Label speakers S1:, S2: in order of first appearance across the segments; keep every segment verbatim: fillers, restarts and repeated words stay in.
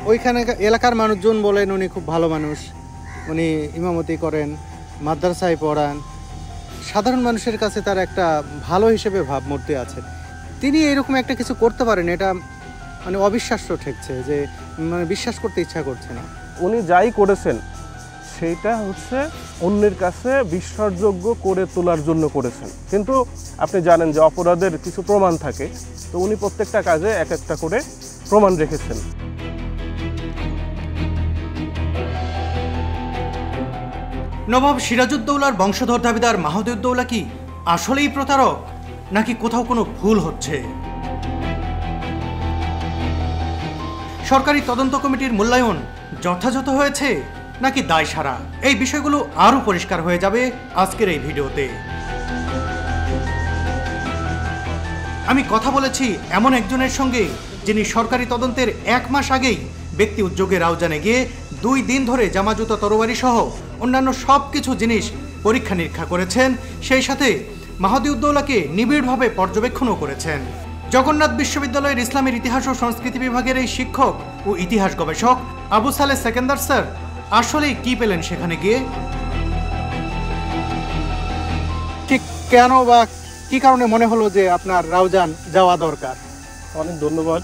S1: ওইখানে এলাকার মানুষজন বলেন উনি খুব ভালো মানুষ, উনি ইমামতি করেন, মাদ্রাসায় পড়ান, সাধারণ মানুষের কাছে তার একটা ভালো হিসেবে ভাবমূর্তি আছে। তিনি এরকম একটা কিছু করতে পারেন, এটা মানে অবিশ্বাস্য ঠেকছে, যে মানে বিশ্বাস করতে ইচ্ছা করছে না।
S2: উনি যাই করেছেন সেইটা হচ্ছে অন্যের কাছে বিশ্বাসযোগ্য করে তোলার জন্য করেছেন, কিন্তু আপনি জানেন যে অপরাধের কিছু প্রমাণ থাকে, তো উনি প্রত্যেকটা কাজে এক একটা করে প্রমাণ রেখেছেন।
S3: নবাব সিরাজউদ্দৌলার বংশধর দাবিদার মাহমুদউদ্দৌলা কি আসলেই প্রতারক, নাকি কোথাও কোনো ভুল হচ্ছে? সরকারি তদন্ত কমিটির মূল্যায়ন যথাযথ হয়েছে নাকি দায় সারা? এই বিষয়গুলো আরও পরিষ্কার হয়ে যাবে আজকের এই ভিডিওতে। আমি কথা বলেছি এমন একজনের সঙ্গে যিনি সরকারি তদন্তের এক মাস আগেই ব্যক্তি উদ্যোগে রাউজানে গিয়ে দুই দিন ধরে জামাজুতা তরবারি সহ অন্যান্য সব কিছু জিনিস পরীক্ষা নিরীক্ষা করেছেন, সেই সাথে মাহমুদউদ্দৌলাকে নিবিড়ভাবে পর্যবেক্ষণও করেছেন। জগন্নাথ বিশ্ববিদ্যালয়ের ইসলামের ইতিহাস ও সংস্কৃতি বিভাগের এই শিক্ষক ও ইতিহাস গবেষক আবু সালেহ সেকেন্দার স্যার আসলেই কি পেলেন সেখানে গিয়ে?
S1: ঠিক কেন বা কি কারণে মনে হলো যে আপনার রাউজান যাওয়া দরকার?
S2: অনেক ধন্যবাদ।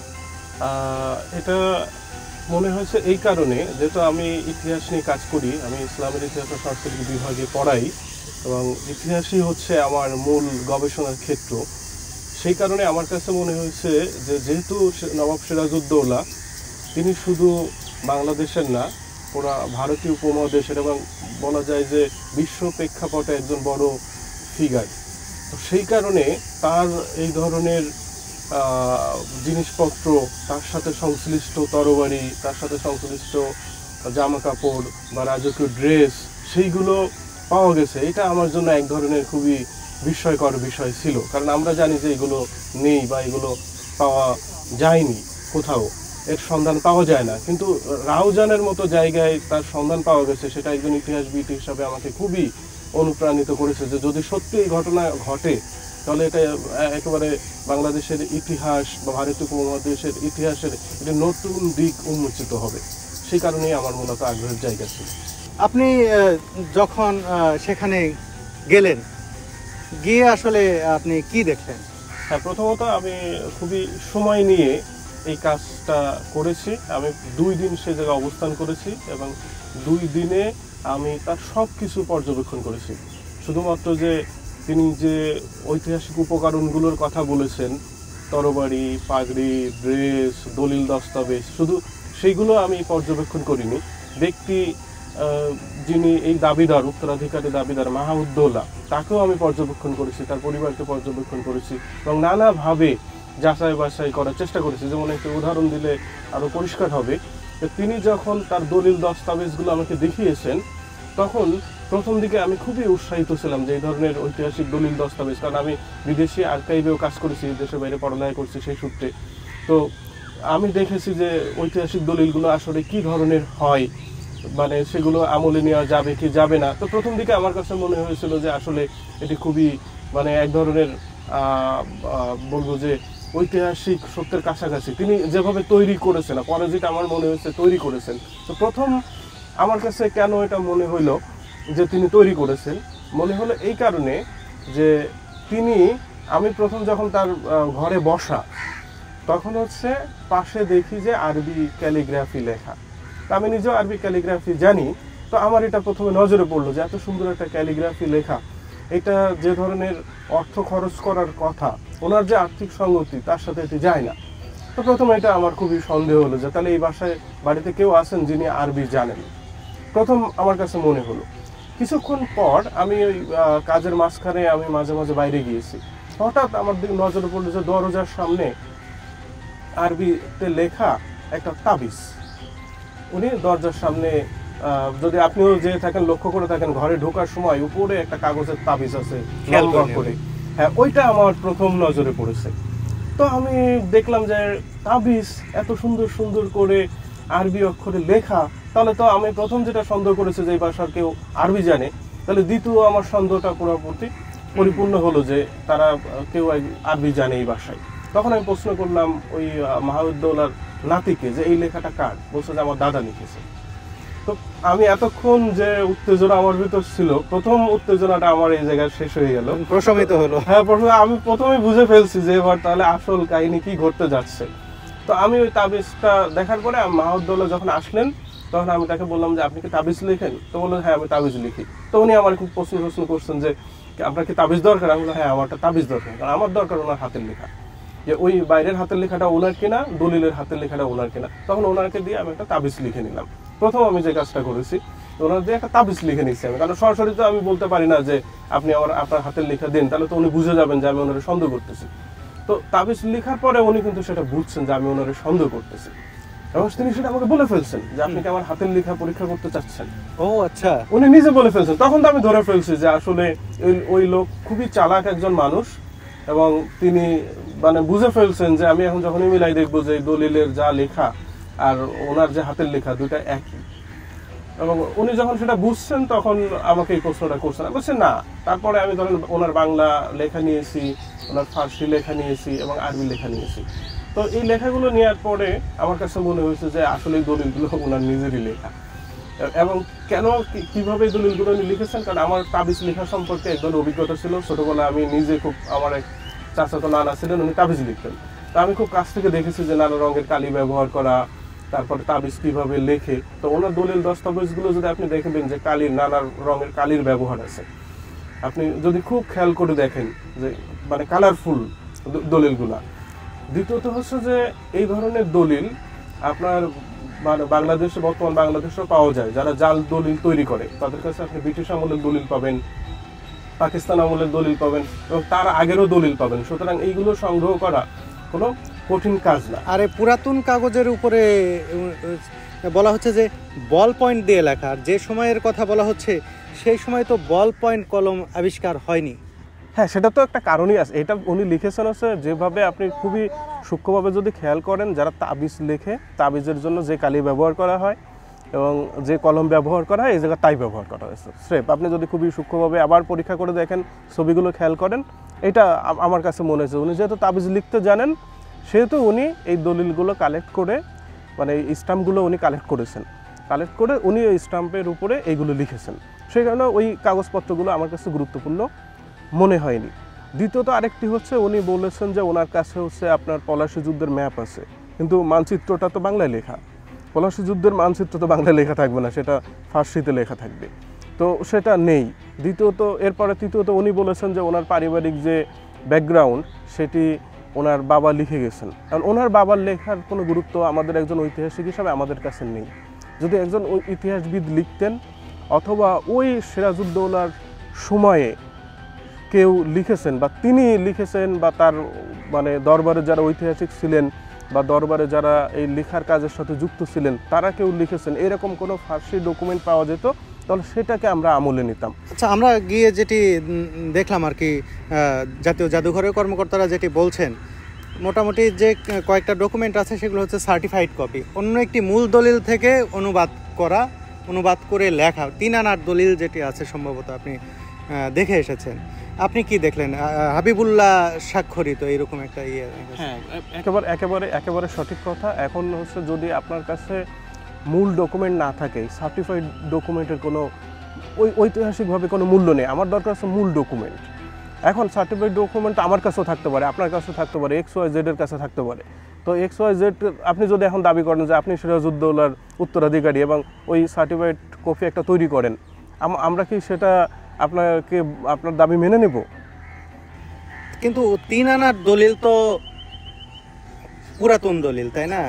S2: এটা মনে হয়েছে এই কারণে, যেহেতু আমি ইতিহাস নিয়ে কাজ করি, আমি ইসলামের ইতিহাস ও সংস্কৃতি বিভাগে পড়াই এবং ইতিহাসই হচ্ছে আমার মূল গবেষণার ক্ষেত্র। সেই কারণে আমার কাছে মনে হয়েছে যে যেহেতু নবাব সিরাজউদ্দৌলা তিনি শুধু বাংলাদেশের না, পুরা ভারতীয় উপমহাদেশের এবং বলা যায় যে বিশ্ব প্রেক্ষাপটে একজন বড় ফিগার, তো সেই কারণে তার এই ধরনের জিনিসপত্র, তার সাথে সংশ্লিষ্ট তরবারি, তার সাথে সংশ্লিষ্ট জামা কাপড় বা রাজকীয় ড্রেস, সেইগুলো পাওয়া গেছে। এটা আমার জন্য এক ধরনের খুবই বিস্ময়কর বিষয় ছিল, কারণ আমরা জানি যে এগুলো নেই বা এগুলো পাওয়া যায়নি, কোথাও এর সন্ধান পাওয়া যায় না, কিন্তু রাউজানের মতো জায়গায় তার সন্ধান পাওয়া গেছে। সেটা একজন ইতিহাসবিদ হিসাবে আমাকে খুবই অনুপ্রাণিত করেছে যে যদি সত্যি এই ঘটনা ঘটে তাহলে এটা একেবারে বাংলাদেশের ইতিহাস বা ভারতীয় উপমহাদেশের ইতিহাসের একটা নতুন দিক উন্মোচিত হবে। সেই কারণেই আমার মূলত আগ্রহের জায়গা ছিল।
S1: আপনি যখন সেখানে গেলেন, গিয়ে আসলে আপনি কি দেখলেন?
S2: হ্যাঁ, প্রথমত আমি খুবই সময় নিয়ে এই কাজটা করেছি। আমি দুই দিন সে জায়গায় অবস্থান করেছি এবং দুই দিনে আমি তার সব কিছু পর্যবেক্ষণ করেছি। শুধুমাত্র যে তিনি যে ঐতিহাসিক উপকরণগুলোর কথা বলেছেন, তরবারি, পাগড়ি, ড্রেস, দলিল দস্তাবেজ, শুধু সেইগুলো আমি পর্যবেক্ষণ করিনি। ব্যক্তি যিনি এই দাবিদার, উত্তরাধিকারী দাবিদার মাহমুদউদ্দৌলা, তাকেও আমি পর্যবেক্ষণ করেছি, তার পরিবারকে পর্যবেক্ষণ করেছি এবং নানাভাবে যাচাই বাছাই করার চেষ্টা করেছি। যেমন একটা উদাহরণ দিলে আরও পরিষ্কার হবে, তিনি যখন তার দলিল দস্তাবেজগুলো আমাকে দেখিয়েছেন, তখন প্রথম দিকে আমি খুবই উৎসাহিত ছিলাম যে এই ধরনের ঐতিহাসিক দলিল দস্তাবেজ, কারণ আমি বিদেশি আর্কাইভেও কাজ করেছি, দেশের বাইরে পড়ালেখা করছি সেই সূত্রে। তো আমি দেখেছি যে ঐতিহাসিক দলিলগুলো আসলে কি ধরনের হয়, মানে সেগুলো আমলে নেওয়া যাবে কি যাবে না। তো প্রথম দিকে আমার কাছে মনে হয়েছিল যে আসলে এটি খুবই মানে এক ধরনের বলবো যে ঐতিহাসিক সত্যের কাছাকাছি তিনি যেভাবে তৈরি করেছেন, পরে যেটা আমার মনে হয়েছে তৈরি করেছেন। তো প্রথম আমার কাছে কেন এটা মনে হইলো যে তিনি তৈরি করেছেন, মনে হলো এই কারণে যে তিনি, আমি প্রথম যখন তার ঘরে বসা, তখন হচ্ছে পাশে দেখি যে আরবি ক্যালিগ্রাফি লেখা। আমি নিজেও আরবি ক্যালিগ্রাফি জানি, তো আমার এটা প্রথমে নজরে পড়লো যে এত সুন্দর একটা ক্যালিগ্রাফি লেখা, এটা যে ধরনের অর্থ খরচ করার কথা, ওনার যে আর্থিক সঙ্গতি তার সাথে এটি যায় না। তো প্রথমে এটা আমার খুবই সন্দেহ হলো যে তাহলে এই বাসায় বাড়িতে কেউ আছেন যিনি আরবি জানেন, প্রথম আমার কাছে মনে হলো। কিছুক্ষণ পর আমি ওই কাজের মাঝখানে আমি মাঝে মাঝে বাইরে গিয়েছি, হঠাৎ আমার দিকে নজরে পড়লো যে দরজার সামনে আরবিতে লেখা একটা তাবিজ। উনি দরজার সামনে, যদি আপনিও যে থাকেন লক্ষ্য করে থাকেন, ঘরে ঢোকার সময় উপরে একটা কাগজের তাবিজ আছে লম্বা করে, হ্যাঁ ওইটা আমার প্রথম নজরে পড়েছে। তো আমি দেখলাম যে তাবিজ এত সুন্দর সুন্দর করে আরবি অক্ষরে লেখা, তাহলে তো আমি প্রথম যেটা সন্দেহ করেছি যে এই ভাষার কেউ আরবি জানে, তাহলে দ্বিতীয় আমার সন্দেহটা পুরোপুরি পরিপূর্ণ হলো যে তারা কেউ আরবি জানে এই ভাষায়। তখন আমি প্রশ্ন করলাম ওই মাহমুদউল্লাহর নাতিকে যে এই লেখাটা কার, বলছে যে আমার দাদা লিখেছে। তো আমি এতক্ষণ যে উত্তেজনা আমার ভিতর ছিল, প্রথম উত্তেজনাটা আমার এই জায়গায় শেষ হয়ে গেল,
S1: প্রশমিত হলো।
S2: হ্যাঁ, প্রথমে আমি প্রথমে বুঝে ফেলছি যে এবার তাহলে আসল কাহিনী কি ঘটতে যাচ্ছে। তো আমি ওই তাবিজটা দেখার পরে মাহমুদউল্লাহ যখন আসলেন তখন আমি তাকে বললাম যে আপনি কি তাবিজ লিখেন? তো বললো হ্যাঁ আমি তাবিজ লিখি। তো উনি আমার খুব প্রশ্ন প্রশ্ন করছেন যে আপনার কি তাবিজ দরকার? আমি বললাম হ্যাঁ আমারটা তাবিজ দরকার, কারণ আমার দরকার ওনার হাতের লেখা, যে ওই বাইরের হাতের লেখাটা ওনার কিনা, দলিলের হাতের লেখাটা ওনার কিনা। তখন ওনাকে দিয়ে আমি একটা তাবিজ লিখে নিলাম। প্রথম আমি যে কাজটা করেছি ওনার দিয়ে একটা তাবিজ লিখে নিচ্ছি আমি, কারণ সরাসরি তো আমি বলতে পারি না যে আপনি আমার আপনার হাতের লেখা দিন, তাহলে তো উনি বুঝে যাবেন যে আমি ওনারে সন্দেহ করতেছি। তো তাবিজ লেখার পরে উনি কিন্তু সেটা বুঝছেন যে আমি ওনারে সন্দেহ করতেছি, এবং তিনি সেটা আমাকে বলে ফেলছেন যে আপনি কি আমার হাতের লেখা পরীক্ষা করতে চাচ্ছেন।
S1: ও আচ্ছা,
S2: উনি নিজে বলে ফেলছেন। তখন তো আমি ধরে ফেলছি যে আসলে ওই লোক খুবই চালাক একজন মানুষ, এবং তিনি মানে বুঝে ফেলছেন যে আমি এখন যখনই মিলাই দেখবো যে দলিলের যা লেখা আর ওনার যে হাতের লেখা দুইটা একই। এবং উনি যখন সেটা বুঝছেন তখন আমাকে এই প্রশ্নটা করছেন। আমি বলছি না। তারপরে আমি ধরেন ওনার বাংলা লেখা নিয়েছি, ওনার ফার্সি লেখা নিয়েছি এবং আরবি লেখা নিয়েছি। তো এই লেখাগুলো নেওয়ার পরে আমার কাছে মনে হয়েছে যে আসলে এই দলিলগুলো ওনার নিজেরই লেখা। এবং কেন কিভাবে এই দলিলগুলো উনি লিখেছেন, কারণ আমার তাবিজ লেখা সম্পর্কে একদম অভিজ্ঞতা ছিল। ছোটবেলায় আমি নিজে খুব, আমার এক চাচাতো নানা ছিলেন, উনি তাবিজ লিখতেন। তো আমি খুব কাছ থেকে দেখেছি যে নানা রঙের কালি ব্যবহার করা, তারপরে তাবিজ কিভাবে লেখে। তো ওনার দলিল দস্তাবেজগুলো যদি আপনি দেখবেন যে কালির, নানা রঙের কালির ব্যবহার আছে, আপনি যদি খুব খেয়াল করে দেখেন যে মানে কালারফুল দলিলগুলা। দ্বিতীয়ত হচ্ছে যে এই ধরনের দলিল আপনার মানে বাংলাদেশে, বর্তমান বাংলাদেশেও পাওয়া যায়। যারা জাল দলিল তৈরি করে তাদের কাছে আপনি ব্রিটিশ আমলের দলিল পাবেন, পাকিস্তান আমলের দলিল পাবেন, এবং তার আগেরও দলিল পাবেন। সুতরাং এইগুলো সংগ্রহ করা কোনো কঠিন কাজ না।
S1: আর এই পুরাতন কাগজের উপরে বলা হচ্ছে যে বল পয়েন্ট দিয়ে লেখা, আর যে সময়ের কথা বলা হচ্ছে সেই সময় তো বল পয়েন্ট কলম আবিষ্কার হয়নি।
S2: হ্যাঁ, সেটা তো একটা কারণই আছে। এটা উনি লিখেছেন হচ্ছে যেভাবে, আপনি খুবই সূক্ষ্মভাবে যদি খেয়াল করেন, যারা তাবিজ লেখে তাবিজের জন্য যে কালি ব্যবহার করা হয় এবং যে কলম ব্যবহার করা হয় এই জায়গায় তাই ব্যবহার করা হয়েছে স্রেফ। আপনি যদি খুবই সূক্ষ্মভাবে আবার পরীক্ষা করে দেখেন, ছবিগুলো খেয়াল করেন, এটা আমার কাছে মনে হয়েছে উনি যেহেতু তাবিজ লিখতে জানেন সেহেতু উনি এই দলিলগুলো কালেক্ট করে, মানে এই স্টাম্পগুলো উনি কালেক্ট করেছেন, কালেক্ট করে উনি ওই স্টাম্পের উপরে এইগুলো লিখেছেন। সেই কারণে ওই কাগজপত্রগুলো আমার কাছে গুরুত্বপূর্ণ মনে হয়নি। দ্বিতীয়ত আরেকটি হচ্ছে উনি বলেছেন যে ওনার কাছে হচ্ছে আপনার পলাশী যুদ্ধের ম্যাপ আছে, কিন্তু মানচিত্রটা তো বাংলায় লেখা। পলাশী যুদ্ধের মানচিত্র তো বাংলায় লেখা থাকবে না, সেটা ফার্সিতে লেখা থাকবে, তো সেটা নেই। দ্বিতীয়ত এরপরে তৃতীয়ত উনি বলেছেন যে ওনার পারিবারিক যে ব্যাকগ্রাউন্ড সেটি ওনার বাবা লিখে গেছেন, কারণ ওনার বাবার লেখার কোনো গুরুত্ব আমাদের একজন ঐতিহাসিক হিসাবে আমাদের কাছে নেই। যদি একজন ওই ইতিহাসবিদ লিখতেন অথবা ওই সিরাজউদ্দৌলার সময়ে কেউ লিখেছেন বা তিনি লিখেছেন বা তার মানে দরবারে যারা ঐতিহাসিক ছিলেন বা দরবারে যারা এই লেখার কাজের সাথে যুক্ত ছিলেন তারা কেউ লিখেছেন, এরকম কোনো ফার্সি ডকুমেন্ট পাওয়া যেত তাহলে সেটাকে আমরা আমলে নিতাম।
S1: আচ্ছা, আমরা গিয়ে যেটি দেখলাম আর কি, জাতীয় জাদুঘরের কর্মকর্তারা যেটি বলছেন, মোটামুটি যে কয়েকটা ডকুমেন্ট আছে সেগুলো হচ্ছে সার্টিফাইড কপি, অন্য একটি মূল দলিল থেকে অনুবাদ করা, অনুবাদ করে লেখা তিন আনার দলিল যেটি আছে সম্ভবত আপনি দেখে এসেছেন। আপনি কি দেখলেন? হাবিবুল্লাহ স্বাক্ষরিত এরকম একটা ইয়ে।
S2: হ্যাঁ, একেবারে একেবারে একেবারে সঠিক কথা। এখন হচ্ছে যদি আপনার কাছে মূল ডকুমেন্ট না থাকে, সার্টিফাইড ডকুমেন্টের কোনো ওই ঐতিহাসিকভাবে কোনো মূল্য নেই। আমার দরকার আছে মূল ডকুমেন্ট। এখন সার্টিফাইড ডকুমেন্ট আমার কাছেও থাকতে পারে, আপনার কাছেও থাকতে পারে, এক্স ওয়াই জেড এর কাছে থাকতে পারে। তো এক্স ওয়াই জেড আপনি যদি এখন দাবি করেন যে আপনি সিরাজউদ্দৌলার উত্তরাধিকারী এবং ওই সার্টিফাইড কপি একটা তৈরি করেন, আমরা কি সেটা আপনাকে আপনার দাবি মেনে নেব?
S1: কিন্তু তিন আনার দলিল তো পুরাতন দলিল, তাই না?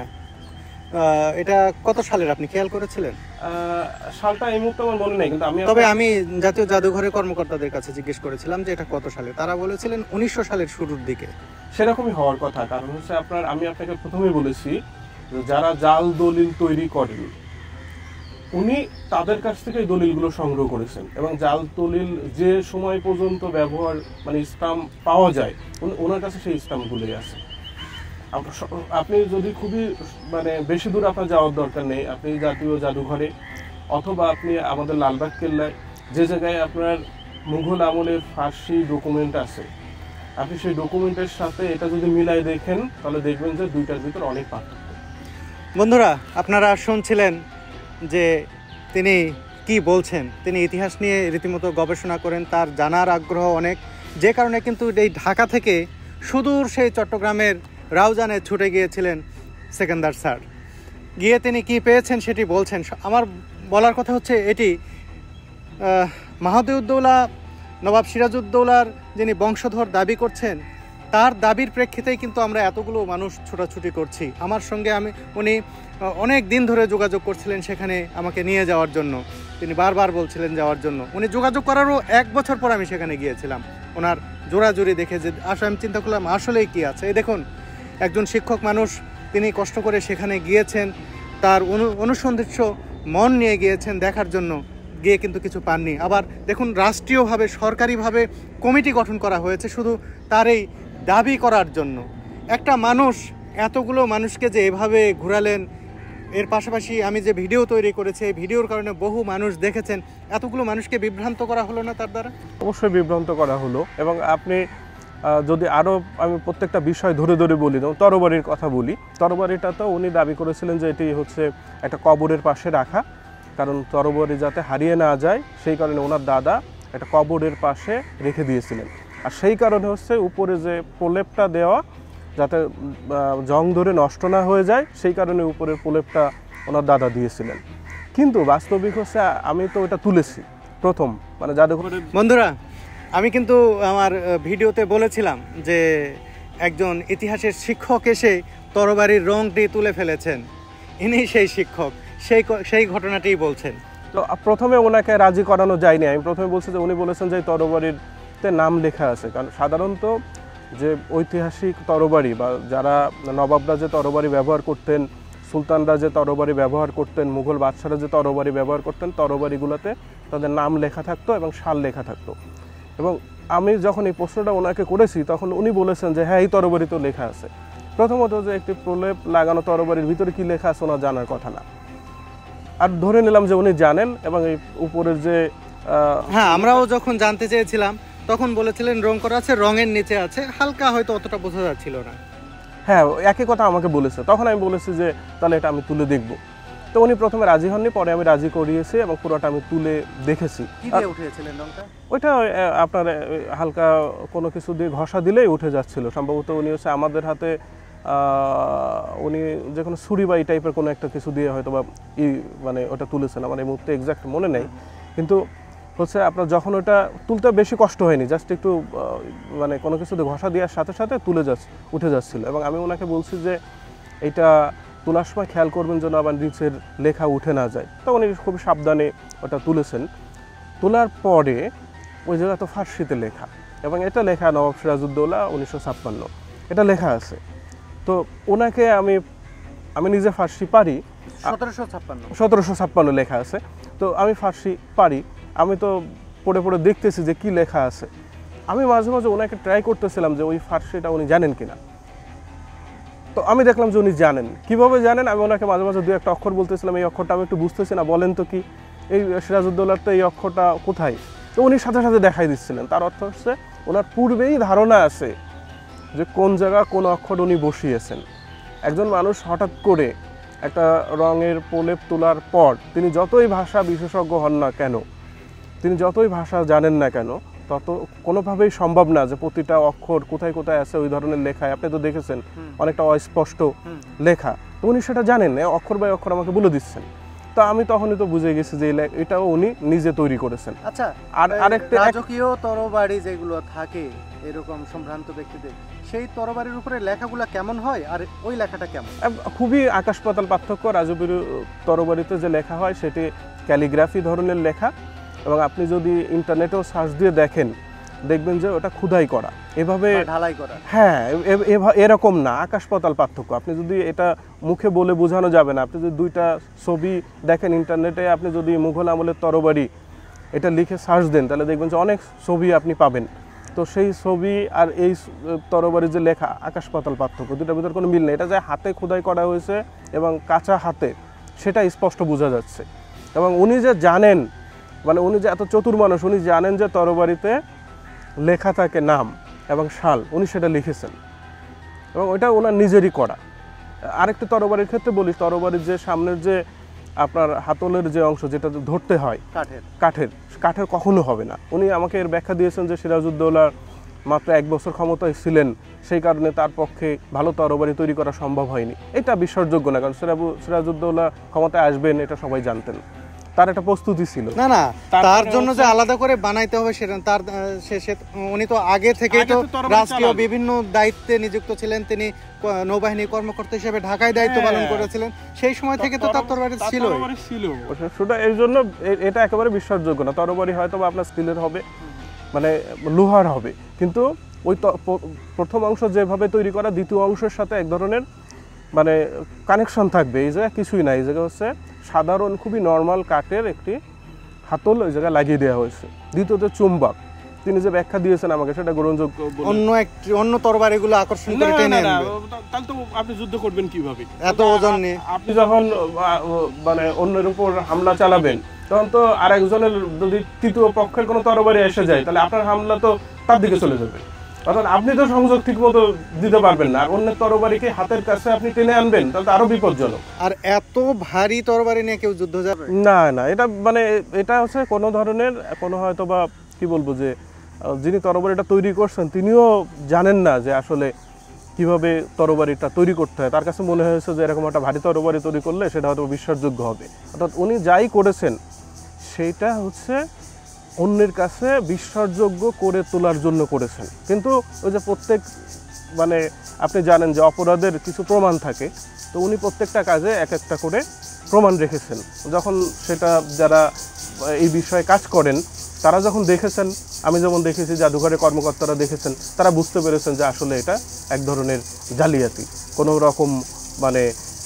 S1: এটা কত সালের আপনি খেয়াল করেছিলেন?
S2: সালটা এই মুহূর্তে আমার মনে নেই, কিন্তু আমি
S1: তবে আমি জাতীয় জাদুঘরের কর্মকর্তাদের কাছে জিজ্ঞেস করেছিলাম যে এটা কত সালে, তারা বলেছিলেন উনিশশো সালের শুরুর দিকে।
S2: সেরকমই হওয়ার কথা, কারণ হচ্ছে আপনার, আমি আপনাকে প্রথমেই বলেছি যারা জাল দলিল তৈরি করেন উনি তাদের কাছ থেকে এই দলিলগুলো সংগ্রহ করেছেন, এবং জাল দলিল যে সময় পর্যন্ত ব্যবহার মানে স্টাম্প পাওয়া যায় ওনার কাছে সেই স্টাম্পগুলোই আছে। আপনি যদি খুবই মানে বেশি দূর আপনার যাওয়ার দরকার নেই, আপনি জাতীয় জাদুঘরে অথবা আপনি আমাদের লালবাগ কেল্লায় যে জায়গায় আপনার মুঘল আমলের ফার্সি ডকুমেন্ট আছে আপনি সেই ডকুমেন্টের সাথে এটা যদি মিলাই দেখেন তাহলে দেখবেন যে দুইটার ভিতর অনেক পার্থক্য।
S1: বন্ধুরা, আপনারা শুনছিলেন যে তিনি কি বলছেন। তিনি ইতিহাস নিয়ে রীতিমতো গবেষণা করেন, তার জানার আগ্রহ অনেক, যে কারণে কিন্তু এই ঢাকা থেকে সুদূর সেই চট্টগ্রামের রাউজানে ছুটে গিয়েছিলেন সেকেন্দার স্যার। গিয়ে তিনি কি পেয়েছেন সেটি বলছেন। আমার বলার কথা হচ্ছে এটি, মাহমুদউদ্দৌলা নবাব সিরাজউদ্দৌলার যিনি বংশধর দাবি করছেন, তার দাবির প্রেক্ষিতেই কিন্তু আমরা এতগুলো মানুষ ছোটাছুটি করছি। আমার সঙ্গে আমি উনি অনেক দিন ধরে যোগাযোগ করছিলেন সেখানে আমাকে নিয়ে যাওয়ার জন্য, তিনি বারবার বলছিলেন যাওয়ার জন্য। উনি যোগাযোগ করারও এক বছর পর আমি সেখানে গিয়েছিলাম, ওনার জোড়াজুড়ি দেখে যে আসলে আমি চিন্তা করলাম আসলেই কি আছে। এই দেখুন, একজন শিক্ষক মানুষ, তিনি কষ্ট করে সেখানে গিয়েছেন, তার অনু অনুসন্ধিৎস মন নিয়ে গিয়েছেন দেখার জন্য, গিয়ে কিন্তু কিছু পাননি। আবার দেখুন, রাষ্ট্রীয়ভাবে সরকারিভাবে কমিটি গঠন করা হয়েছে শুধু তার এই দাবি করার জন্য। একটা মানুষ এতগুলো মানুষকে যে এভাবে ঘুরালেন, এর পাশাপাশি আমি যে ভিডিও তৈরি করেছি, এই ভিডিওর কারণে বহু মানুষ দেখেছেন, এতগুলো মানুষকে বিভ্রান্ত করা হলো না তার দ্বারা?
S2: অবশ্যই বিভ্রান্ত করা হলো। এবং আপনি যদি আরও আমি প্রত্যেকটা বিষয় ধরে ধরে বলি, তরবারির কথা বলি, তরবারিটা তো উনি দাবি করেছিলেন যে এটি হচ্ছে একটা কবরের পাশে রাখা, কারণ তরবারি যাতে হারিয়ে না যায় সেই কারণে ওনার দাদা একটা কবরের পাশে রেখে দিয়েছিলেন। আর সেই কারণে হচ্ছে উপরে যে প্রলেপটা দেওয়া, যাতে জং ধরে নষ্ট না হয়ে যায়, সেই কারণে উপরের প্রলেপটা ওনার দাদা দিয়েছিলেন। কিন্তু বাস্তবিক হচ্ছে আমি তো এটা তুলেছি প্রথম, মানে জাদুঘরে।
S1: বন্ধুরা, আমি কিন্তু আমার ভিডিওতে বলেছিলাম যে একজন ইতিহাসের শিক্ষক এসে তরবারির রংটি তুলে ফেলেছেন, ইনি সেই শিক্ষক, সেই সেই ঘটনাটিই বলছেন।
S2: তো প্রথমে ওনাকে রাজি করানো যায়নি। আমি প্রথমে বলছি যে উনি বলেছেন যে তরবারিতে নাম লেখা আছে, কারণ সাধারণত যে ঐতিহাসিক তরবারি বা যারা নবাবরা যে তরবারি ব্যবহার করতেন, সুলতানরা যে তরবারি ব্যবহার করতেন, মুঘল বাদশারা যে তরবারি ব্যবহার করতেন, তরবারিগুলোতে তাদের নাম লেখা থাকতো এবং সাল লেখা থাকতো। এবং আমি যখন এই প্রশ্নটা ওনাকে করেছি তখন উনি বলেছেন যে হ্যাঁ, এই তরবারি তো লেখা আছে। প্রথমত যে একটি প্রলেপ লাগানো তরবারির ভিতরে কি লেখা আছে ওনার জানার কথা না, আর ধরে নিলাম যে উনি জানেন। এবং এই উপরের যে
S1: হ্যাঁ, আমরাও যখন জানতে চেয়েছিলাম তখন বলেছিলেন রং করা আছে, রঙের নিচে আছে, হালকা হয়তো অতটা বোঝা যাচ্ছিল না।
S2: হ্যাঁ, একই কথা আমাকে বলেছে। তখন আমি বলেছি যে তাহলে এটা আমি তুলে দেখব। তো উনি প্রথমে রাজি হননি, পরে আমি রাজি করিয়েছি এবং পুরোটা আমি তুলে দেখেছি। ওইটা আপনার হালকা কোনো কিছু দিয়ে ঘষা দিলেই উঠে যাচ্ছিল। সম্ভবত উনি হচ্ছে আমাদের হাতে উনি যে কোনো ছুরি বা এই টাইপের কোনো একটা কিছু দিয়ে হয়তো বা ই মানে ওটা তুলেছেন, আমার এই মুহূর্তে এক্সাক্ট মনে নেই। কিন্তু হচ্ছে আপনার যখন ওটা তুলতে বেশি কষ্ট হয়নি, জাস্ট একটু মানে কোনো কিছু দিয়ে ঘষা দেওয়ার সাথে সাথে তুলে যাচ্ছে উঠে যাচ্ছিল। এবং আমি ওনাকে বলছি যে এইটা তোলার সময় খেয়াল করবেন যেন আবার নিচের লেখা উঠে না যায়। তো উনি খুব সাবধানে ওটা তুলেছেন। তোলার পরে ওই জায়গা তো ফার্সিতে লেখা, এবং এটা লেখা নবাব সিরাজউদ্দৌলা উনিশশো ছাপ্পান্ন, এটা লেখা আছে। তো ওনাকে আমি আমি নিজে ফার্সি পারি,
S1: সতেরোশো ছাপ্পান্ন
S2: সতেরোশো ছাপ্পান্ন লেখা আছে। তো আমি ফার্সি পারি, আমি তো পড়ে পড়ে দেখতেছি যে কি লেখা আছে। আমি মাঝে মাঝে ওনাকে ট্রাই করতেছিলাম যে ওই ফার্সিটা উনি জানেন কিনা। তো আমি দেখলাম যে উনি জানেন। কিভাবে জানেন? আমি ওনাকে মাঝে মাঝে দু একটা অক্ষর বলতেছিলাম, এই অক্ষরটা আমি একটু বুঝতেছি না, বলেন তো কি, এই সিরাজউদ্দৌলার তো এই অক্ষরটা কোথায়? তো উনি সাথে সাথে দেখাই দিচ্ছিলেন। তার অর্থ হচ্ছে ওনার পূর্বেই ধারণা আছে যে কোন জায়গা কোন অক্ষর উনি বসিয়েছেন। একজন মানুষ হঠাৎ করে একটা রঙের প্রলেপ তোলার পর তিনি যতই ভাষা বিশেষজ্ঞ হন না কেন, তিনি যতই ভাষা জানেন না কেন, তত কোনোভাবেই সম্ভব না যে প্রতিটা অক্ষর কোথায় কোথায় আছে ওই ধরনের লেখায়। আপনি তো দেখেছেন অনেকটা অস্পষ্ট লেখা, তো উনি সেটা জানেন না, অক্ষর বাই অক্ষর আমাকে বলে দিচ্ছেন। তো আমি তখনই তো বুঝে গেছি যে এটাও উনি নিজে তৈরি করেছেন।
S1: আচ্ছা,
S2: আর আরেকটা
S1: রাজকীয় তরবারি যেগুলো থাকে এরকম সম্ভ্রান্ত ব্যক্তিদের, সেই তরবারির উপরে লেখাগুলো কেমন হয় আর ওই লেখাটা কেমন?
S2: খুবই আকাশ পাতাল পার্থক্য। রাজকীয় তরবারিতে যে লেখা হয় সেটি ক্যালিগ্রাফি ধরনের লেখা, এবং আপনি যদি ইন্টারনেটেও সার্চ দিয়ে দেখেন দেখবেন যে ওটা খোদাই করা, এভাবে
S1: ঢালাই করা।
S2: হ্যাঁ, এরকম না, আকাশ পাতাল পার্থক্য। আপনি যদি এটা মুখে বলে বোঝানো যাবে না। আপনি যদি দুইটা ছবি দেখেন ইন্টারনেটে, আপনি যদি মুঘল আমলের তরবারি এটা লিখে সার্চ দেন তাহলে দেখবেন যে অনেক ছবি আপনি পাবেন। তো সেই ছবি আর এই তরবারির যে লেখা আকাশ পাতাল পার্থক্য, দুটার ভিতরে কোনো মিল নেই। এটা যে হাতে খোদাই করা হয়েছে এবং কাঁচা হাতে, সেটা স্পষ্ট বোঝা যাচ্ছে। এবং উনি যে জানেন, মানে উনি যে এত চতুর মানুষ, উনি জানেন যে তরবারিতে লেখা থাকে নাম, এবং সাল উনি সেটা লিখেছেন এবং ওইটা ওনার নিজেরই করা। আরেকটা তরবারির ক্ষেত্রে বলি, তরবারির যে সামনের যে আপনার হাতলের যে অংশ যেটা ধরতে হয়
S1: কাঠের
S2: কাঠের কাঠের কখনো হবে না। উনি আমাকে এর ব্যাখ্যা দিয়েছেন যে সিরাজউদ্দৌলা মাত্র এক বছর ক্ষমতায় ছিলেন, সেই কারণে তার পক্ষে ভালো তরবারি তৈরি করা সম্ভব হয়নি। এটা বিশ্বাসযোগ্য না, কারণ সিরাজু সিরাজউদ্দৌলা ক্ষমতায় আসবেন এটা সবাই জানতেন, তার একটা প্রস্তুতি ছিল।
S1: না না
S2: তারপরে
S1: তার জন্য যে
S2: হচ্ছে-
S1: আলাদা করে বানাইতে হবে সেটা তার আহ, সে সে- উনি তো আগে থেকেই
S2: আগে
S1: তো
S2: তো তরবারি
S1: রাষ্ট্রীয়
S2: চালান।
S1: বিভিন্ন দায়িত্বে নিযুক্ত ছিলেন, তিনি ক- নৌবাহিনী কর্মকর্তা হিসেবে ঢাকায় দায়িত্ব
S2: হ্যাঁ।
S1: পালন করেছিলেন, সেই সময় থেকে তো তার তরবারি
S2: তার
S1: ছিল।
S2: তরবারি ছিল সেটা এই জন্য এ- এটা একেবারে বিশ্বাসযোগ্য না। তরবারি হয়তো বা আপনার স্টিলের হবে, মানে লোহার হবে, কিন্তু ওই ত- প- প্রথম অংশ যেভাবে তৈরি করা দ্বিতীয় অংশের সাথে এক ধরনের মানে কানেকশন থাকবে। এই জায়গায় কিছুই নাই, এই জায়গায় হচ্ছে সাধারণ খুবই নর্মাল কাঠের একটি হাতল ওই জায়গায় লাগিয়ে দেওয়া হয়েছে। দ্বিতীয়ত চুম্বক, তিনি যে ব্যাখ্যা দিয়েছেন আমাকে সেটা গ্রহণযোগ্য বলে-
S1: অন্য একটি অন্য তরবারিগুলো আকর্ষণ
S2: না,
S1: করে টেনে
S2: না, না,
S1: আনবে
S2: তাহলে তো আপনি যুদ্ধ করবেন কিভাবে
S1: এত ওজন নিয়ে।
S2: আপনি যখন আহ, মানে অন্যের উপর হামলা চালাবেন তখন তো আরেকজনের যদি তৃতীয় পক্ষের কোনো তরবারি এসে যায় তাহলে আপনার হামলা তো তার দিকে চলে যাবে, অর্থাৎ আপনি তো সংযোগ ঠিক মতো দিতে পারবেন না। আর অন্যের তরবারিকে হাতের কাছে আপনি টেনে আনবেন তাহলে তো আরো বিপজ্জনক।
S1: আর এত ভারী তরবারি নিয়ে কেউ যুদ্ধ যাবে?
S2: না না, এটা মানে এটা হচ্ছে কোনো ধরনের কোনো হয়তো বা কি বলবো যে আহ, যিনি তরবারিটা তৈরি করছেন তিনিও জানেন না যে আসলে কিভাবে তরবারিটা তৈরি করতে হয়। তার কাছে মনে হয়েছে যে এরকম একটা ভারী তরবারি তৈরি করলে সেটা হয়তো বিশ্বাসযোগ্য হবে। অর্থাৎ উনি যাই করেছেন সেইটা হচ্ছে অন্যের কাছে বিশ্বাসযোগ্য করে তোলার জন্য করেছেন। কিন্তু ওই যে প্রত্যেক মানে আপনি জানেন যে অপরাধের কিছু প্রমাণ থাকে, তো উনি প্রত্যেকটা কাজে এক একটা করে প্রমাণ রেখেছেন। যখন সেটা যারা এই বিষয়ে কাজ করেন তারা যখন দেখেছেন, আমি যেমন দেখেছি, জাদুঘরের কর্মকর্তারা দেখেছেন, তারা বুঝতে পেরেছেন যে আসলে এটা এক ধরনের জালিয়াতি, কোনো রকম মানে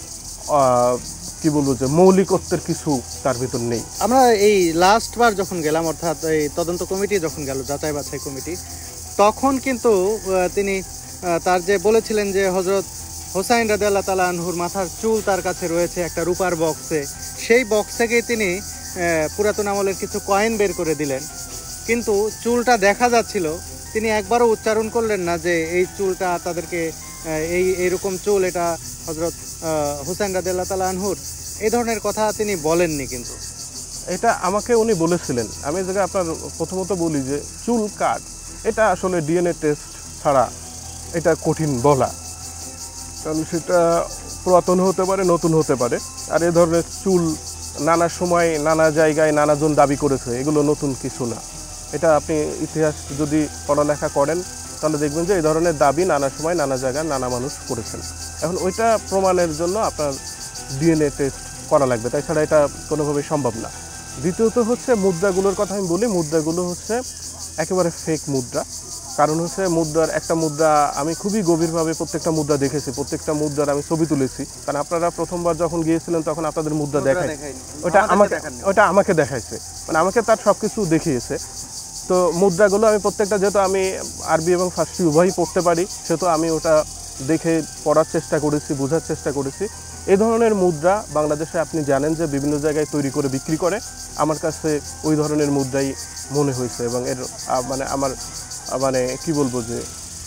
S2: আহ, কি বলবো যে মৌলিকত্বের কিছু তার ভিতর নেই।
S1: আমরা এই লাস্ট বার যখন গেলাম, অর্থাৎ এই তদন্ত কমিটি যখন গেল, যাচাই বাছাই কমিটি, তখন কিন্তু আহ, তিনি আহ, তার যে বলেছিলেন যে হজরত হোসাইন রাদিয়াল্লাহু তাআলা আনহুর মাথার চুল তার কাছে রয়েছে একটা রূপার বক্সে, সেই বক্স থেকেই তিনি আহ, পুরাতন আমলের কিছু কয়েন বের করে দিলেন, কিন্তু চুলটা দেখা যাচ্ছিল। তিনি একবারও উচ্চারণ করলেন না যে এই চুলটা তাদেরকে আহ, এই এইরকম চুল এটা হজরত হোসাইন রাদিয়াল্লাহু তাআলা আনহুর, এই ধরনের কথা তিনি বলেননি। কিন্তু
S2: এটা আমাকে উনি বলেছিলেন। আমি এই জায়গায় আপনার প্রথমত বলি যে চুল কাট, এটা আসলে ডিএনএ টেস্ট ছাড়া এটা কঠিন বলা, কারণ সেটা পুরাতন হতে পারে, নতুন হতে পারে। আর এ ধরনের চুল নানা সময় নানা জায়গায় নানাজন দাবি করেছে, এগুলো নতুন কিছু না। এটা আপনি ইতিহাস যদি পড়ালেখা করেন তাহলে দেখবেন যে এই ধরনের দাবি নানা সময় নানা জায়গায় নানা মানুষ করেছেন। এখন ওইটা প্রমাণের জন্য আপনার ডিএনএ টেস্ট করা লাগবে, তাছাড়া এটা কোনোভাবেই সম্ভব না। দ্বিতীয়ত হচ্ছে মুদ্রাগুলোর কথা আমি বলি, মুদ্রাগুলো হচ্ছে একেবারে ফেক মুদ্রা। কারণ হচ্ছে মুদ্রার একটা মুদ্রা আমি খুবই গভীরভাবে প্রত্যেকটা মুদ্রা দেখেছি, প্রত্যেকটা মুদ্রার আমি ছবি তুলেছি। কারণ আপনারা প্রথমবার যখন গিয়েছিলেন তখন আপনাদের মুদ্রা দেখাই, ওটা আমাকে ওটা আমাকে দেখাইছে, মানে আমাকে তার সব কিছু দেখিয়েছে। তো মুদ্রাগুলো আমি প্রত্যেকটা, যেহেতু আমি আরবি এবং ফার্সি উভয়ই পড়তে পারি, সেহেতু আমি ওটা দেখে পড়ার চেষ্টা করেছি, বোঝার চেষ্টা করেছি। এই ধরনের মুদ্রা বাংলাদেশে আপনি জানেন যে বিভিন্ন জায়গায় তৈরি করে বিক্রি করে, আমার কাছে ওই ধরনের মুদ্রাই মনে হয়েছে। এবং এর মানে আমার মানে কি বলবো যে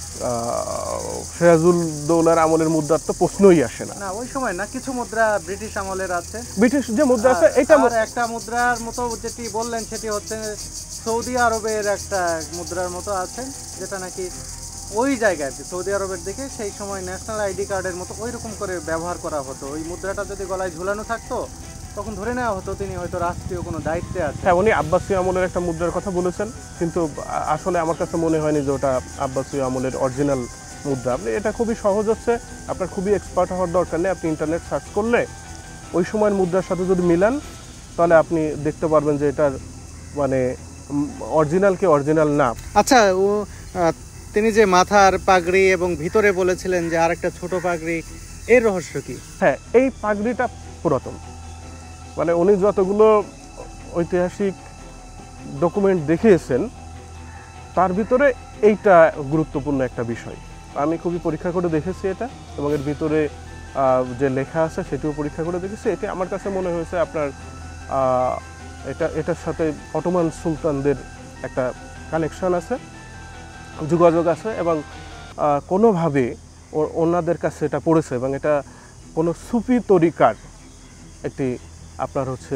S2: সিরাজউদ্দৌলার আমলের মুদ্রার তো প্রশ্নই আসে না।
S1: না, ওই সময় না, কিছু মুদ্রা ব্রিটিশ আমলের আছে।
S2: ব্রিটিশ যে মুদ্রা আছে এটা
S1: আর একটা মুদ্রার মতো যেটি বললেন সেটি হচ্ছে সৌদি আরবের একটা মুদ্রার মতো আছে, যেটা নাকি ওই জায়গায় সৌদি আরবের দিকে সেই সময় ন্যাশনাল আইডি কার্ডের মতো ওই রকম করে ব্যবহার করা হতো। ওই মুদ্রাটা যদি গলায় ঝুলানো থাকতো তখন ধরে নেওয়া হতো তিনি হয়তো রাষ্ট্রীয় কোনো দায়িত্বে আছে।
S2: হ্যাঁ, উনি আব্বাসীয় আমলের একটা মুদ্রার কথা বলেছেন, কিন্তু আসলে আমার কাছে মনে হয়নি যে ওটা আব্বাসীয় আমলের অরিজিনাল মুদ্রা। আপনি এটা খুবই সহজ হচ্ছে, আপনার খুবই এক্সপার্ট হওয়ার দরকার নেই। আপনি ইন্টারনেট সার্চ করলে ওই সময়ের মুদ্রার সাথে যদি মিলান তাহলে আপনি দেখতে পারবেন যে এটার মানে অরিজিনাল কি অরিজিনাল না।
S1: আচ্ছা, ও আহ, তিনি যে মাথার পাগড়ি এবং ভিতরে বলেছিলেন যে আরেকটা ছোট পাগড়ি, এর রহস্য কি?
S2: হ্যাঁ, এই পাগড়িটা পুরাতন, মানে উনি যতগুলো ঐতিহাসিক ডকুমেন্ট দেখিয়েছেন তার ভিতরে এইটা গুরুত্বপূর্ণ একটা বিষয়। আমি খুবই পরীক্ষা করে দেখেছি এটা, এবং এর ভিতরে যে লেখা আছে সেটিও পরীক্ষা করে দেখেছি। এটি আমার কাছে মনে হয়েছে আপনার এটা এটার সাথে অটোমান সুলতানদের একটা কানেকশন আছে। যোগাযোগ আছে এবং কোনোভাবে ওনাদের কাছে এটা পড়েছে এবং এটা কোনো সুফি তরিকার একটি আপনার হচ্ছে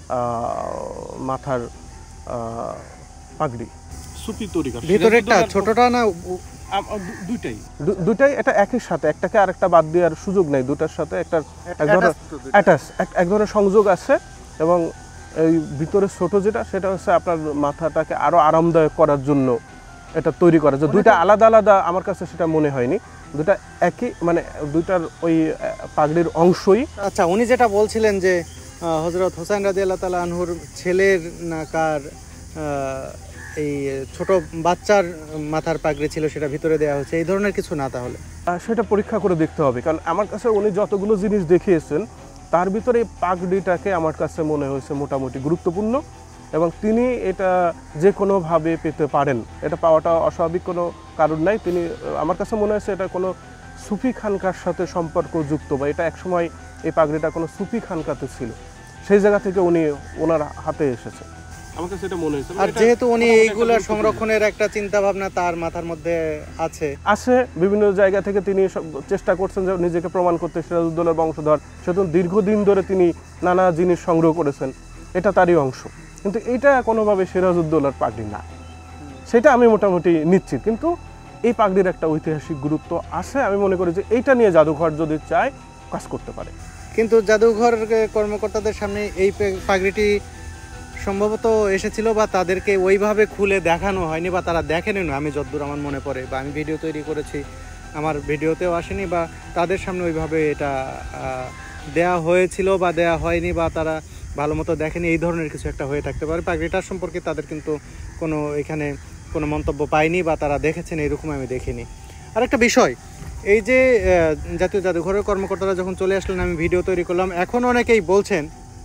S2: মাথার পাগড়ি।
S4: সুফি তরিকা
S1: ভিতরেরটা ছোটটা না
S4: দুইটাই?
S2: দুইটাই, এটা একই সাথে, একটাকে আরেকটা বাদ দেওয়ার সুযোগ নেই, দুটার সাথে একটা এক ধরনের অ্যাটাচ এক ধরনের সংযোগ আছে এবং এই ভিতরে ছোট যেটা সেটা হচ্ছে আপনার মাথাটাকে আরো আরামদায়ক করার জন্য এটা তৈরি করা। যে দুইটা আলাদা আলাদা আমার কাছে সেটা মনে হয়নি, দুটা একই, মানে দুইটার ওই পাগড়ির অংশই।
S1: আচ্ছা, উনি যেটা বলছিলেন যে হযরত হুসাইন রাদিয়াল্লাহু তাআলা আনহুর ছেলের না কার এই ছোট বাচ্চার মাথার পাগড়ি ছিল সেটা ভিতরে দেওয়া হচ্ছে, এই ধরনের কিছু না? তাহলে
S2: সেটা পরীক্ষা করে দেখতে হবে, কারণ আমার কাছে উনি যতগুলো জিনিস দেখিয়েছেন তার ভিতরে এই পাগড়িটাকে আমার কাছে মনে হয়েছে মোটামুটি গুরুত্বপূর্ণ এবং তিনি এটা যে কোনোভাবে পেতে পারেন, এটা পাওয়াটা অস্বাভাবিক কোনো কারণ নাই। তিনি, আমার কাছে মনে হয়েছে এটা কোনো সুফি খানকার সাথে সম্পর্কযুক্ত বা এটা একসময় এই পাগড়িটা কোনো সুফি খানকাতে ছিল, সেই জায়গা থেকে উনি ওনার হাতে এসেছে, আমার কাছে এটা মনে হয়েছে।
S1: আর যেহেতু উনি এইগুলা সংরক্ষণের একটা চিন্তা ভাবনা তার মাথার মধ্যে আছে
S2: আছে বিভিন্ন জায়গা থেকে তিনি চেষ্টা করছেন যে নিজেকে প্রমাণ করতে, সিরাজউদ্দৌলার বংশধর, সেহেতু দীর্ঘদিন ধরে তিনি নানা জিনিস সংগ্রহ করেছেন, এটা তারই অংশ। কিন্তু এটা কোনোভাবে সিরাজউদ্দৌলার পাগড়ি না, সেটা আমি মোটামুটি নিশ্চিত। কিন্তু এই পাগড়ির একটা ঐতিহাসিক গুরুত্ব আছে, আমি মনে করি যে এইটা নিয়ে জাদুঘর যদি চায় কাজ করতে পারে।
S1: কিন্তু জাদুঘর কর্মকর্তাদের সামনে এই পাগড়িটি সম্ভবত এসেছিল বা তাদেরকে ওইভাবে খুলে দেখানো হয়নি বা তারা দেখেনি না, আমি যতদূর আমার মনে পড়ে, বা আমি ভিডিও তৈরি করেছি আমার ভিডিওতেও আসেনি, বা তাদের সামনে ওইভাবে এটা দেয়া হয়েছিল বা দেয়া হয়নি, বা তারা ভালো মতো দেখেনি, এই ধরনের কিছু একটা হয়ে থাকতে পারে। পাগড়িটার সম্পর্কে তাদের কিন্তু কোনো এখানে কোনো মন্তব্য পাইনি বা তারা দেখেছেন এরকম আমি দেখিনি। আর একটা বিষয়, এই যে জাতীয় জাদুঘরের কর্মকর্তারা যখন চলে আসলেন, আমি ভিডিও তৈরি করলাম, এখন অনেকেই বলছেন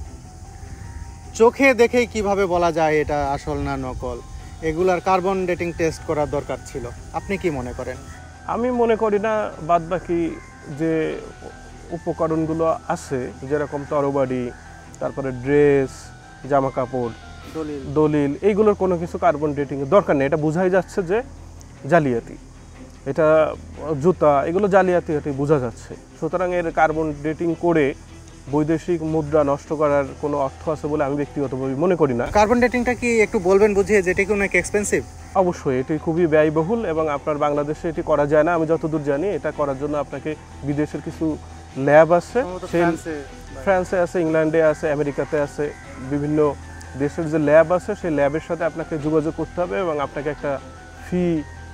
S1: চোখে দেখেই কিভাবে বলা যায় এটা আসল না নকল, এগুলার কার্বন ডেটিং টেস্ট করার দরকার ছিল। আপনি কি মনে করেন?
S2: আমি মনে করি না। বাদ বাকি যে উপকরণগুলো আছে, যেরকম তরবারি, তারপরে ড্রেস, জামা কাপড়,
S1: দলিল
S2: দলিল এইগুলোর কোনো কিছু কার্বন ডেটিংয়ের দরকার নেই। এটা বোঝাই যাচ্ছে যে জালিয়াতি, এটা জুতা, এগুলো জালিয়াতি, এটি বোঝা যাচ্ছে। সুতরাং এর কার্বন ডেটিং করে বৈদেশিক মুদ্রা নষ্ট করার কোনো অর্থ আছে বলে আমি ব্যক্তিগতভাবে মনে করি না।
S1: কার্বন ডেটিংটা কি একটু বলবেন বুঝিয়ে, যেটা কি অনেক এক্সপেন্সিভ?
S2: অবশ্যই এটি খুবই ব্যয়বহুল এবং আপনার বাংলাদেশে এটি করা যায় না। আমি যতদূর জানি এটা করার জন্য আপনাকে বিদেশের কিছু ল্যাব আছে, সেই ফ্রান্সে আছে, ইংল্যান্ডে আছে, আমেরিকাতে আছে, বিভিন্ন দেশের যে ল্যাব আছে সেই ল্যাবের সাথে আপনাকে যোগাযোগ করতে হবে এবং আপনাকে একটা ফি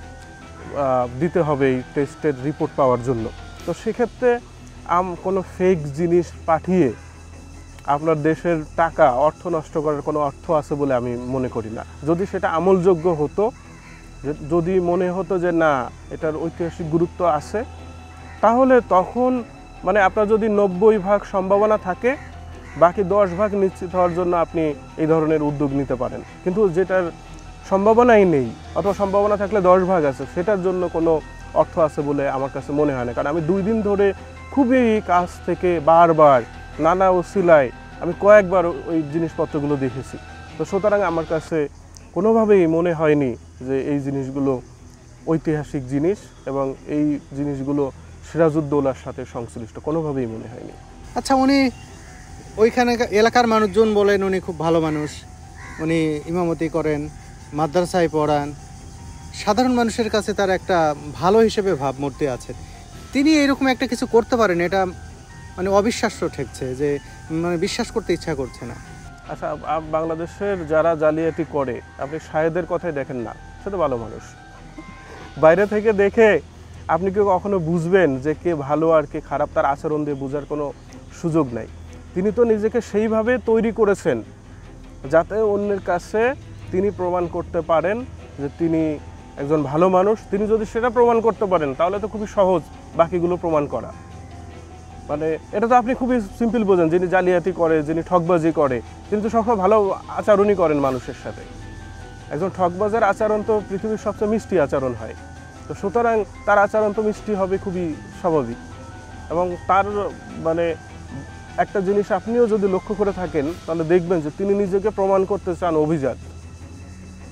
S2: দিতে হবে এই টেস্টের রিপোর্ট পাওয়ার জন্য। তো সেক্ষেত্রে আম কোনো ফেক জিনিস পাঠিয়ে আপনার দেশের টাকা অর্থ নষ্ট করার কোনো অর্থ আছে বলে আমি মনে করি না। যদি সেটা আমলযোগ্য হতো, যদি মনে হতো যে না এটার ঐতিহাসিক গুরুত্ব আছে, তাহলে তখন মানে আপনার যদি নব্বই ভাগ সম্ভাবনা থাকে, বাকি দশ ভাগ নিশ্চিত হওয়ার জন্য আপনি এই ধরনের উদ্যোগ নিতে পারেন। কিন্তু যেটার সম্ভাবনাই নেই অথবা সম্ভাবনা থাকলে দশ ভাগ আছে, সেটার জন্য কোনো অর্থ আছে বলে আমার কাছে মনে হয় না। কারণ আমি দুই দিন ধরে খুবই কাছ থেকে বারবার নানা ওসিলায় আমি কয়েকবার ওই জিনিসপত্রগুলো দেখেছি। তো সুতরাং আমার কাছে কোনোভাবেই মনে হয়নি যে এই জিনিসগুলো ঐতিহাসিক জিনিস এবং এই জিনিসগুলো সিরাজউদ্দৌলার সাথে সংশ্লিষ্ট, কোনোভাবেই মনে হয়নি।
S1: আচ্ছা, উনি ওইখানে এলাকার মানুষজন বলেন উনি খুব ভালো মানুষ, উনি ইমামতি করেন, মাদ্রাসায় পড়ান, সাধারণ মানুষের কাছে তার একটা ভালো হিসেবে ভাবমূর্তি আছে। তিনি এরকম একটা কিছু করতে পারেন, এটা মানে অবিশ্বাস্য ঠেকছে, যে মানে বিশ্বাস করতে ইচ্ছা করছে না।
S2: আচ্ছা, বাংলাদেশের যারা জালিয়াতি করে আপনি শাহেদের কথাই দেখেন না, সে তো ভালো মানুষ। বাইরে থেকে দেখে আপনি কি কখনো বুঝবেন যে কে ভালো আর কে খারাপ? তার আচরণ দিয়ে বোঝার কোনো সুযোগ নাই। তিনি তো নিজেকে সেইভাবে তৈরি করেছেন যাতে অন্যের কাছে তিনি প্রমাণ করতে পারেন যে তিনি একজন ভালো মানুষ। তিনি যদি সেটা প্রমাণ করতে পারেন তাহলে তো খুবই সহজ বাকিগুলো প্রমাণ করা। মানে এটা তো আপনি খুবই সিম্পল বোঝেন, যিনি জালিয়াতি করে, যিনি ঠকবাজি করে, তিনি তো সবসময় ভালো আচরণই করেন মানুষের সাথে। একজন ঠকবাজের আচরণ তো পৃথিবীর সবচেয়ে মিষ্টি আচরণ হয়। তো সুতরাং তার আচরণ তো মিষ্টি হবে, খুবই স্বাভাবিক। এবং তার মানে একটা জিনিস আপনিও যদি লক্ষ্য করে থাকেন তাহলে দেখবেন যে তিনি নিজেকে প্রমাণ করতে চান অভিজাত।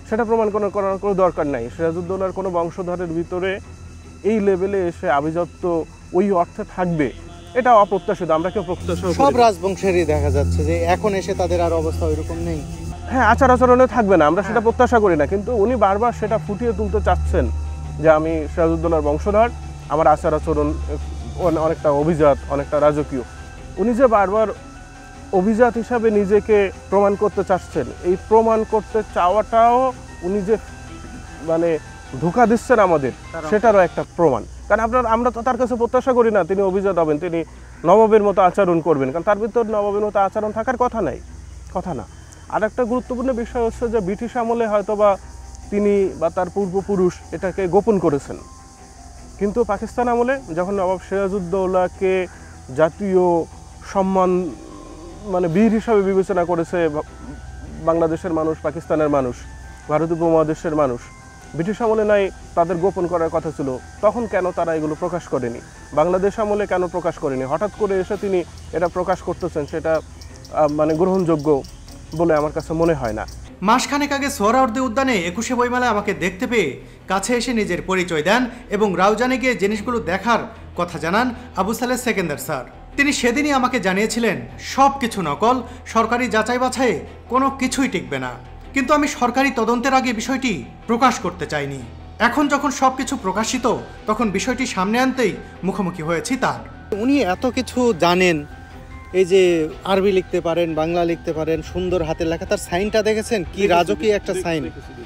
S2: সেটা প্রমাণ করার করার কোনো দরকার নাই। সিরাজউদ্দৌলার কোনো বংশধরের ভিতরে এই লেভেলে এসে আভিজাত্য ওই অর্থে থাকবে, এটা অপ্রত্যাশিত। আমরা কেউ প্রত্যাশা
S1: সব রাজবংশেরই দেখা যাচ্ছে যে এখন এসে তাদের আর অবস্থা ওইরকম নেই।
S2: হ্যাঁ, আচার আচরণে থাকবে না, আমরা সেটা প্রত্যাশা করি না, কিন্তু উনি বারবার সেটা ফুটিয়ে তুলতে চাচ্ছেন যে আমি সিরাজউদ্দৌলার বংশধর, আমার আচার আচরণ অনেকটা অভিজাত, অনেকটা রাজকীয়। উনি যে বারবার অভিজাত হিসাবে নিজেকে প্রমাণ করতে চাচ্ছেন, এই প্রমাণ করতে চাওয়াটাও উনি যে মানে ধোঁকা দিচ্ছেন আমাদের, সেটারও একটা প্রমাণ। কারণ আপনার আমরা তো তার কাছে প্রত্যাশা করি না তিনি অভিজাত হবেন, তিনি নবাবের মতো আচরণ করবেন, কারণ তার ভিতর নবাবের মতো আচরণ থাকার কথা নাই, কথা না। আর একটা গুরুত্বপূর্ণ বিষয় হচ্ছে যে ব্রিটিশ আমলে হয়তো বা তিনি বা তার পূর্বপুরুষ এটাকে গোপন করেছেন, কিন্তু পাকিস্তান আমলে যখন নবাব সিরাজউদ্দৌলাকে জাতীয় সম্মান মানে বীর হিসাবে বিবেচনা করেছে বাংলাদেশের মানুষ, পাকিস্তানের মানুষ, ভারতীয় উপমহাদেশের মানুষ, ব্রিটিশ আমলে নাই তাদের গোপন করার কথা ছিল, তখন কেন তারা এগুলো প্রকাশ করেনি? বাংলাদেশ আমলে কেন প্রকাশ করেনি? হঠাৎ করে এসে তিনি এটা প্রকাশ করতেছেন, সেটা মানে গ্রহণযোগ্য বলে আমার কাছে মনে হয় না।
S3: মাসখানেক আগে সোহরাওয়ার্দী উদ্যানে একুশে বইমেলায় আমাকে দেখতে পেয়ে কাছে এসে নিজের পরিচয় দেন এবং রাউজানে গিয়ে জিনিসগুলো দেখার কথা জানান আবু সালেহ সেকেন্দার স্যার। তিনি সেদিনই আমাকে জানিয়েছিলেন সব কিছু নকল, সরকারি যাচাই বাছাইয়ে কোনো কিছুই টিকবে না, কিন্তু আমি সরকারি তদন্তের আগে বিষয়টি প্রকাশ করতে চাইনি। এখন যখন সব কিছু প্রকাশিত, তখন বিষয়টি সামনে আনতেই মুখোমুখি হয়েছি তার।
S1: উনি এত কিছু জানেন, এই যে আরবি লিখতে পারেন, বাংলা লিখতে পারেন, সুন্দর হাতের লেখা, তার সাইনটা দেখেছেন কি রাজকীয় একটা সাইন।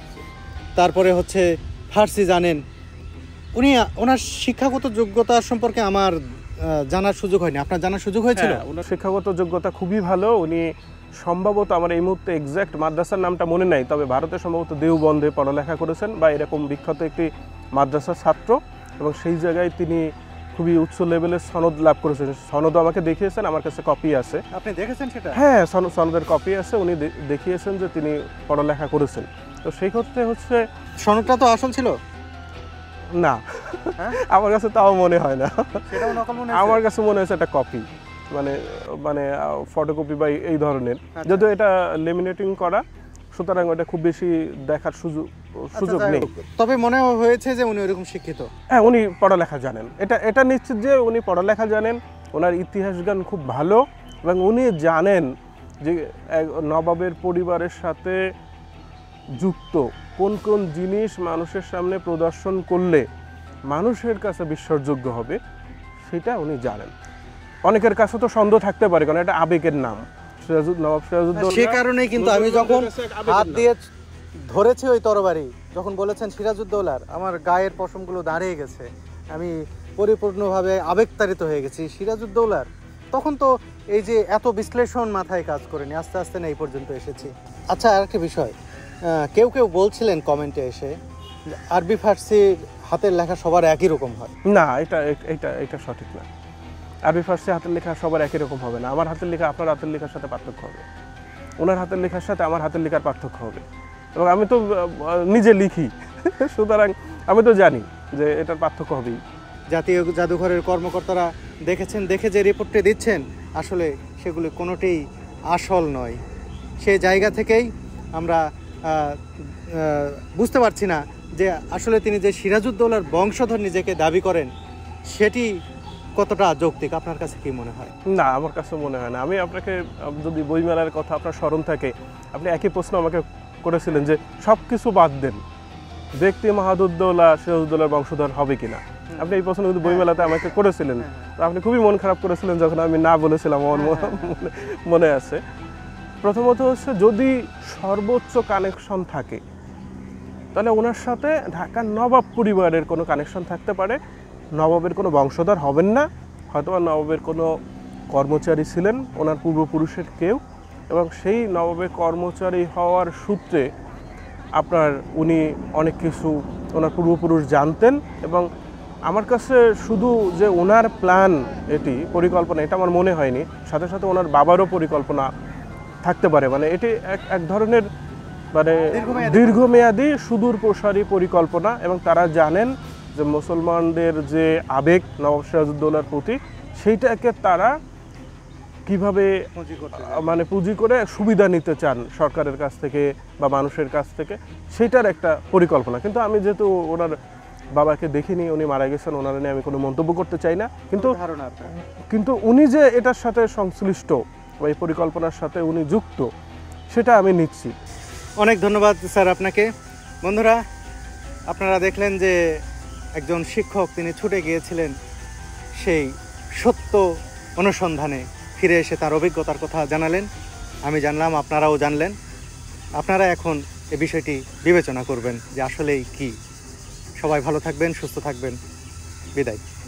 S1: তারপরে হচ্ছে ফার্সি জানেন। উনি ওনার শিক্ষাগত যোগ্যতা সম্পর্কে আমার জানার সুযোগ হয়নি, আপনার জানার সুযোগ হয়েছিল?
S2: ওনার শিক্ষাগত যোগ্যতা খুবই ভালো। উনি সম্ভবত, আমার এই মুহূর্তে এক্স্যাক্ট মাদ্রাসার নামটা মনে নাই, তবে ভারতে সম্ভবত দেওবন্দে পড়ালেখা করেছেন বা এরকম বিখ্যাত একটি মাদ্রাসার ছাত্র, এবং সেই জায়গায় তিনি খুবই উচ্চ লেভেলের সনদ লাভ করেছেন। সনদও আমাকে দেখিয়েছেন, আমার কাছে কপি আছে।
S1: আপনি দেখেছেন সেটা?
S2: হ্যাঁ, সনদের কপি আছে, উনি দেখিয়েছেন যে তিনি পড়ালেখা করেছেন। তো সেই ক্ষেত্রে হচ্ছে
S1: সনদটা তো আসল ছিল
S2: না, আমার কাছে তাও মনে হয় না, আমার কাছে মনে হয়েছে একটা কপি, মানে মানে ফটোকপি বা এই ধরনের, যদিও এটা লেমিনেটিং করা, সুতরাং ওটা খুব বেশি দেখার সুযোগ সুযোগ নেই।
S1: তবে মনে হয়েছে যে উনি ওইরকম শিক্ষিত।
S2: হ্যাঁ, উনি পড়ালেখা জানেন, এটা এটা নিশ্চিত যে উনি পড়ালেখা জানেন, ওনার ইতিহাস জ্ঞান খুব ভালো, এবং উনি জানেন যে নবাবের পরিবারের সাথে যুক্ত কোন কোন জিনিস মানুষের সামনে প্রদর্শন করলে মানুষের কাছে বিশ্বাসযোগ্য হবে, সেটা উনি জানেন। অনেকের কাছে তো সন্দেহ থাকতে পারে, কারণ এটা আবেগের নাম, নবাব সিরাজউদ্দৌলা।
S1: সে কারণেই কিন্তু আমি যখন হাত দিয়ে ধরেছি ওই তরবারি, যখন বলেছেন সিরাজউদ্দৌলার, আমার গায়ের পশমগুলো দাঁড়িয়ে গেছে, আমি পরিপূর্ণভাবে আবেগতাড়িত হয়ে গেছি সিরাজউদ্দৌলার। তখন তো এই যে এত বিশ্লেষণ মাথায় কাজ করেনি, আস্তে আস্তে না এই পর্যন্ত এসেছি। আচ্ছা, আর একটা বিষয়, কেউ কেউ বলছিলেন কমেন্টে এসে আরবি ফার্সির হাতের লেখা সবার একই রকম হয়।
S2: না, এটা এটা এটা সঠিক না। আরবি ফার্সি হাতের লেখা সবার একই রকম হবে না। আমার হাতের লেখা আপনার হাতের লেখার সাথে পার্থক্য হবে, ওনার হাতের লেখার সাথে আমার হাতের লেখার পার্থক্য হবে, এবং আমি তো নিজে লিখি, সুতরাং আমি তো জানি যে এটার পার্থক্য হবেই।
S1: জাতীয় জাদুঘরের কর্মকর্তারা দেখেছেন, দেখে যে রিপোর্টটি দিচ্ছেন, আসলে সেগুলি কোনোটিই আসল নয়। সেই জায়গা থেকেই আমরা বুঝতে পারছি না যে আসলে তিনি যে সিরাজউদ্দৌলার বংশধর নিজেকে দাবি করেন, সেটি কতটা যৌক্তিক। আপনার কাছে কি মনে হয়?
S2: না, আমার কাছে মনে হয় না। আমি আপনাকে, যদি বইমেলার কথা আপনার স্মরণ থাকে, আপনি একই প্রশ্ন আমাকে করেছিলেন যে সব কিছু বাদ দেন, ব্যক্তি মাহাদুদ্দৌলা সিরাজউদ্দৌলার বংশধর হবে কিনা। আপনি এই প্রশ্ন কিন্তু বইমেলাতে আমাকে করেছিলেন, আপনি খুবই মন খারাপ করেছিলেন যখন আমি না বলেছিলাম, আমার মনে আছে। প্রথমত হচ্ছে, যদি সর্বোচ্চ কানেকশন থাকে, তাহলে ওনার সাথে ঢাকার নবাব পরিবারের কোনো কানেকশন থাকতে পারে। নবাবের কোনো বংশধর হবেন না, হয়তো নবাবের কোনো কর্মচারী ছিলেন ওনার পূর্বপুরুষের কেউ, এবং সেই নবাবের কর্মচারী হওয়ার সূত্রে আপনার উনি অনেক কিছু ওনার পূর্বপুরুষ জানতেন। এবং আমার কাছে শুধু যে ওনার প্ল্যান, এটি পরিকল্পনা, এটা আমার মনে হয়নি, সাথে সাথে ওনার বাবারও পরিকল্পনা থাকতে পারে। মানে এটি এক এক ধরনের মানে দীর্ঘমেয়াদী সুদূর প্রসারী পরিকল্পনা, এবং তারা জানেন যে মুসলমানদের যে আবেগ নবাব সিরাজউদ্দৌলার প্রতি, সেইটাকে তারা কিভাবে
S1: পুঁজি করতে
S2: আহ, মানে পুঁজি করে সুবিধা নিতে চান সরকারের কাছ থেকে বা মানুষের কাছ থেকে, সেটার একটা পরিকল্পনা। কিন্তু আমি যেহেতু ওনার বাবাকে দেখিনি, উনি মারা গেছেন, ওনারা নিয়ে আমি কোনো মন্তব্য করতে চাই না। কিন্তু
S1: ধারণা আপনার?
S2: কিন্তু উনি যে এটার সাথে সংশ্লিষ্ট বা এই পরিকল্পনার সাথে উনি যুক্ত, সেটা আমি নিশ্চিত।
S1: অনেক ধন্যবাদ স্যার আপনাকে। বন্ধুরা, আপনারা দেখলেন যে একজন শিক্ষক তিনি ছুটে গিয়েছিলেন সেই সত্য অনুসন্ধানে, ফিরে এসে তার অভিজ্ঞতার কথা জানালেন। আমি জানলাম, আপনারাও জানলেন। আপনারা এখন এই বিষয়টি বিবেচনা করবেন যে আসলেই কি। সবাই ভালো থাকবেন, সুস্থ থাকবেন। বিদায়।